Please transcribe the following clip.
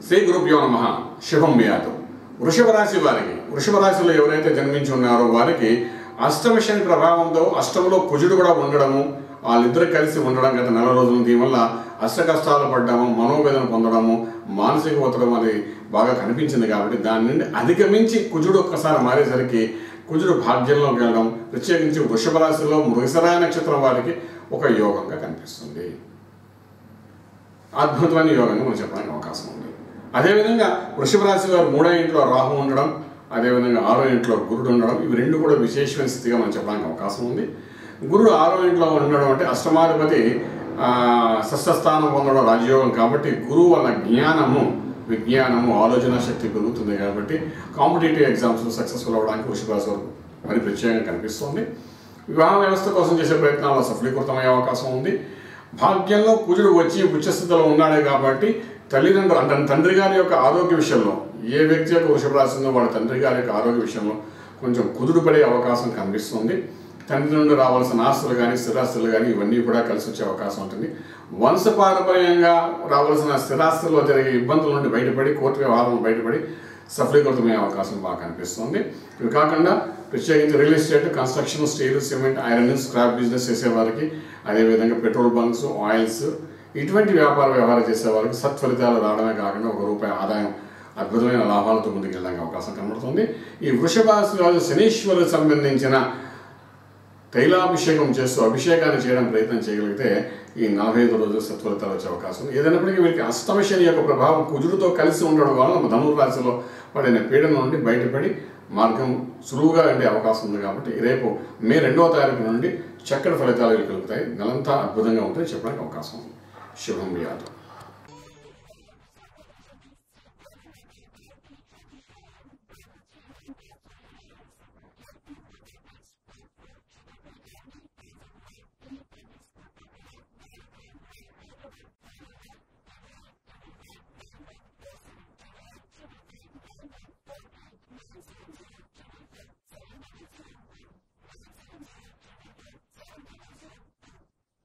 శ్రీ గురుభ్యో నమః. శుభం వ్యాధు. వృషభ రాశి వారికి, వృషభ రాశిలో ఎవరైతే జన్మించి ఉన్నారో వారికి అష్టమ శని ప్రభావంతో అష్టంలో కుజుడు కూడా ఉండడము, వాళ్ళిద్దరు కలిసి ఉండడం గత నెల రోజుల దీనివల్ల అష్ట కష్టాలు పడ్డము, మనోవేదన పొందడము, మానసిక ఒత్తిడి అది బాగా కనిపించింది. కాబట్టి దాని నుండి అధిగమించి కుజుడు ఒక్కసారి మారేసరికి కుజుడు భాగ్యంలోకి వెళ్ళడం, ప్రత్యేకించి వృషభ రాశిలో మృగశిర నక్షత్రం వారికి ఒక యోగంగా కనిపిస్తుంది. అద్భుతమైన యోగంగా మనం చెప్పడానికి అవకాశం ఉంది. అదేవిధంగా వృషభ రాశి వారు 3వ ఇంట్లో రాహు ఉండడం, అదేవిధంగా 6వ ఇంట్లో గురుడు ఉండడం, ఇవి రెండు కూడా విశేషమైన స్థితిగా మనం చెప్పడానికి అవకాశం ఉంది. గురుడు 6వ ఇంట్లో ఉండడం అంటే అష్టమాధిపతి షష్ఠస్థానం పొందడం రాజయోగం. కాబట్టి గురువు వల్ల జ్ఞానము, విజ్ఞానము, ఆలోచన శక్తి పెరుగుతుంది. కాబట్టి కాంపిటేటివ్ ఎగ్జామ్స్లో సక్సెస్ఫుల్ అవ్వడానికి వృషభ రాశి వారు మరి ప్రత్యేకంగా కనిపిస్తుంది. వివాహ వ్యవస్థ కోసం చేసే ప్రయత్నాల్లో సఫలీకృతమయ్యే అవకాశం ఉంది. భాగ్యంలో కుజుడు వచ్చి ఉచ్చస్థితిలో ఉన్నాడే కాబట్టి తల్లిదండ్రులు అంటే తండ్రి గారి యొక్క ఆరోగ్య విషయంలో, ఏ వ్యక్తి యొక్క వృషభ రాశి ఉందో వాళ్ళ తండ్రి గారి యొక్క ఆరోగ్య విషయంలో కొంచెం కుదురు పడే అవకాశం కనిపిస్తుంది. తండ్రి నుండి రావాల్సిన ఆస్తులు కానీ స్థిరాస్తులు కానీ ఇవన్నీ కూడా కలిసి వచ్చే అవకాశం ఉంటుంది. వంశపారంపర్యంగా రావాల్సిన స్థిరాస్తుల్లో జరిగే ఇబ్బందుల నుండి బయటపడి, కోర్టు వ్యవహారం బయటపడి సఫలీకృతమయ్యే అవకాశం బాగా కనిపిస్తుంది. ఇవి కాకుండా ప్రత్యేకించి real estate, construction, steel, cement, iron, scrap business చేసేవారికి, అదేవిధంగా పెట్రోల్ బంక్స్, ఆయిల్స్ ఇటువంటి వ్యవహారం చేసేవారికి సత్ఫలితాలు రావడమే కాకుండా ₹1 ఆదాయం, అద్భుతమైన లాభాలతో ముందుకు వెళ్ళడానికి అవకాశం కనబడుతుంది. ఈ వృషభ రాశి శనీశ్వరులకు సంబంధించిన తైలాభిషేకం చేస్తూ అభిషేకాన్ని చేయడం ప్రయత్నం చేయగలిగితే ఈ 45 రోజులు సత్ఫలితాలు వచ్చే అవకాశం ఉంది. ఏదైనప్పటికీ వీరికి అష్టమ శని యొక్క ప్రభావం కుజుడుతో కలిసి ఉండడం వలన ధనుర్రాశిలో పడిన పీడన నుండి బయటపడి మార్గం సులువుగా ఉండే అవకాశం ఉంది. కాబట్టి రేపు మే 2వ తారీఖు నుండి చక్కటి ఫలితాలు కలుగుతాయి. నెలంతా అద్భుతంగా ఉంటుందని చెప్పడానికి అవకాశం ఉంది. శుభం వ్యాధు.